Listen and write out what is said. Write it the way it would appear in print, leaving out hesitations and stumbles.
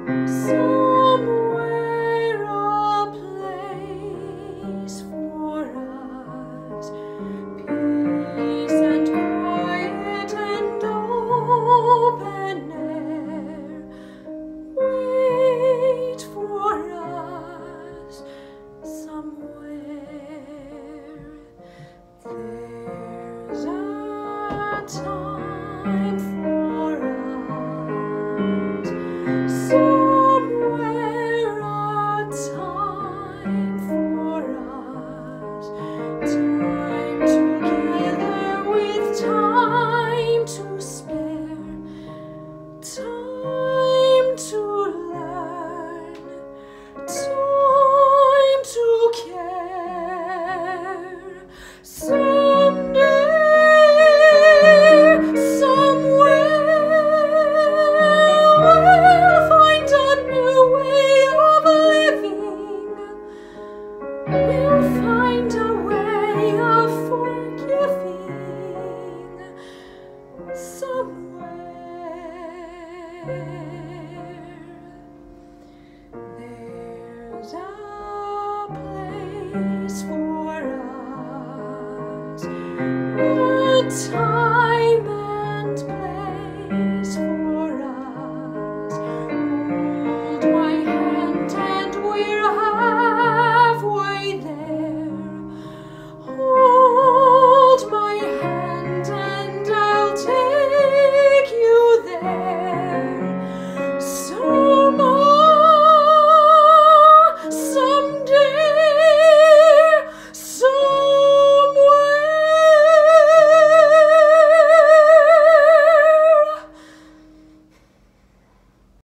Somewhere a place for us, peace and quiet and open air, wait for us somewhere. There's a time for us, somewhere a time for us, time together with time to spare, time to learn, time to care. Someday, somewhere, we'll find a new way of living. We'll find a way of forgiving somewhere.